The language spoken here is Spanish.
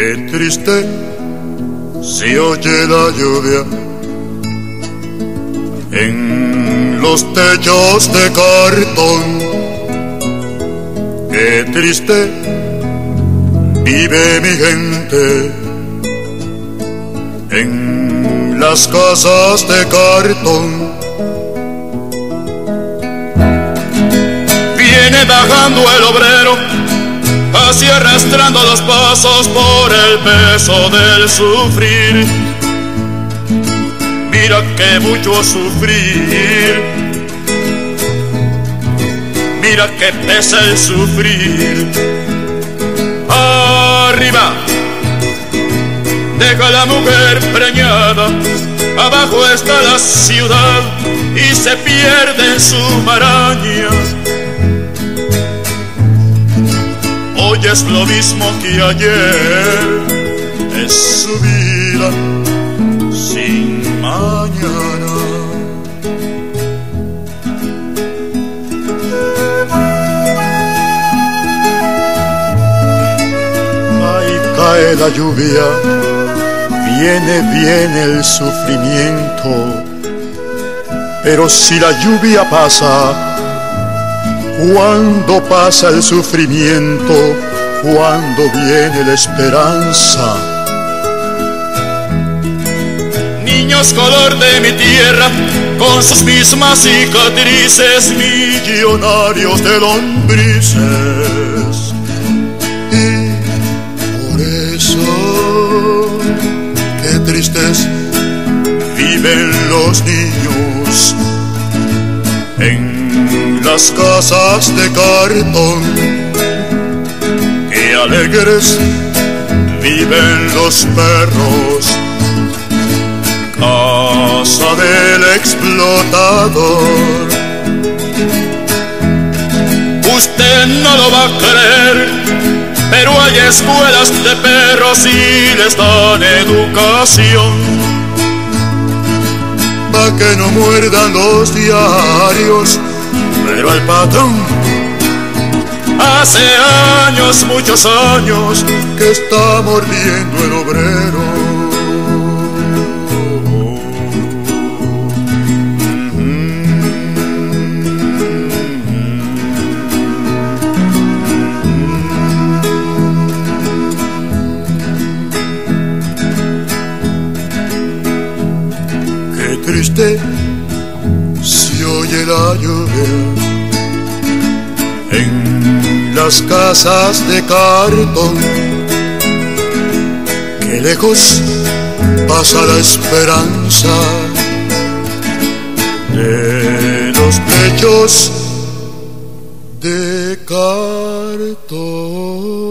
Qué triste se oye la lluvia en los techos de cartón. Qué triste vive mi gente en las casas de cartón. Viene bajando el obrero, así arrastrando los pasos por el peso del sufrir. Mira que mucho sufrir, mira que pesa el sufrir. Arriba deja la mujer preñada, abajo está la ciudad y se pierde en su maraña. Hoy es lo mismo que ayer, es su vida sin mañana. Ahí cae la lluvia, viene el sufrimiento, pero si la lluvia pasa, cuando pasa el sufrimiento, cuando viene la esperanza. Niños color de mi tierra, con sus mismas cicatrices, millonarios de lombrices. Y por eso, qué tristes viven los niños en las casas de cartón. Qué alegres viven los perros, casa del explotador. Usted no lo va a creer, pero hay escuelas de perros y les dan educación, pa' que no muerdan los diarios. Pero el patrón, hace años, muchos años, que está mordiendo el obrero. Qué triste se oye la lluvia en las casas de cartón. Qué lejos pasa la esperanza de los techos de cartón.